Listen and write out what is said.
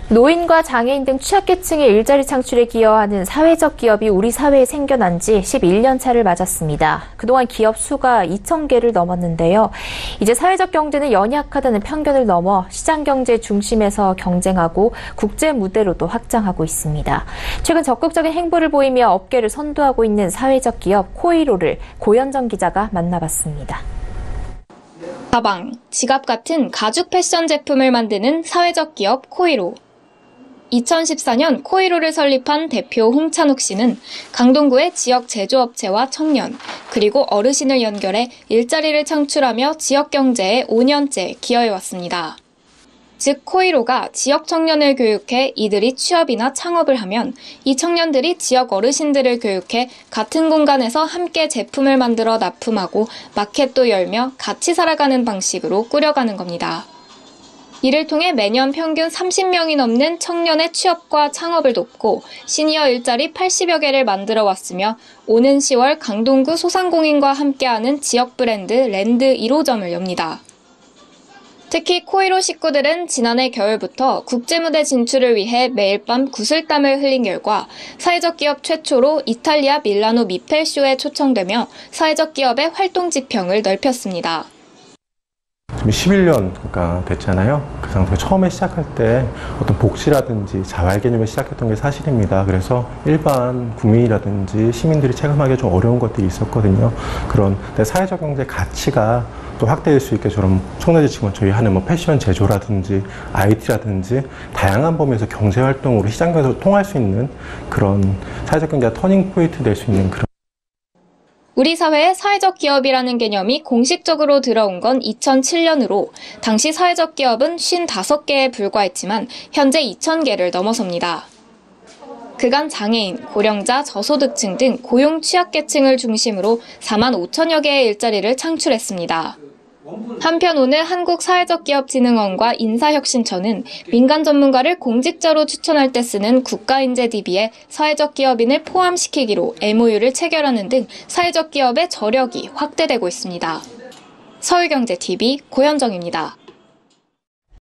노인과 장애인 등 취약계층의 일자리 창출에 기여하는 사회적 기업이 우리 사회에 생겨난 지 11년 차를 맞았습니다. 그동안 기업 수가 2,000개를 넘었는데요. 이제 사회적 경제는 연약하다는 편견을 넘어 시장경제 중심에서 경쟁하고 국제 무대로도 확장하고 있습니다. 최근 적극적인 행보를 보이며 업계를 선도하고 있는 사회적 기업 코이로를 고현정 기자가 만나봤습니다. 가방, 지갑 같은 가죽 패션 제품을 만드는 사회적 기업 코이로. 2014년 코이로를 설립한 대표 홍찬욱 씨는 강동구의 지역 제조업체와 청년, 그리고 어르신을 연결해 일자리를 창출하며 지역 경제에 5년째 기여해왔습니다. 즉 코이로가 지역 청년을 교육해 이들이 취업이나 창업을 하면 이 청년들이 지역 어르신들을 교육해 같은 공간에서 함께 제품을 만들어 납품하고 마켓도 열며 같이 살아가는 방식으로 꾸려가는 겁니다. 이를 통해 매년 평균 30명이 넘는 청년의 취업과 창업을 돕고 시니어 일자리 80여 개를 만들어 왔으며 오는 10월 강동구 소상공인과 함께하는 지역 브랜드 랜드 1호점을 엽니다. 특히 코이로 식구들은 지난해 겨울부터 국제무대 진출을 위해 매일 밤 구슬땀을 흘린 결과 사회적 기업 최초로 이탈리아 밀라노 미펠쇼에 초청되며 사회적 기업의 활동 지평을 넓혔습니다. 11년 됐잖아요. 그 상태에서 처음에 시작할 때 어떤 복지라든지 자활 개념을 시작했던 게 사실입니다. 그래서 일반 국민이라든지 시민들이 체감하기 좀 어려운 것들이 있었거든요. 그런 사회적 경제 가치가 또 확대될 수 있게처럼 청년지침은 저희 하는 패션 제조라든지 IT라든지 다양한 범위에서 경제 활동으로 시장에서 통할 수 있는 그런 사회적 경제가 터닝 포인트 될 수 있는 그런. 우리 사회에 사회적 기업이라는 개념이 공식적으로 들어온 건 2007년으로 당시 사회적 기업은 55개에 불과했지만 현재 2,000개를 넘어섭니다. 그간 장애인, 고령자, 저소득층 등 고용 취약계층을 중심으로 4만 5천여 개의 일자리를 창출했습니다. 한편 오늘 한국사회적기업진흥원과 인사혁신처는 민간 전문가를 공직자로 추천할 때 쓰는 국가인재 DB에 사회적 기업인을 포함시키기로 MOU를 체결하는 등 사회적 기업의 저력이 확대되고 있습니다. 서울경제TV 고현정입니다.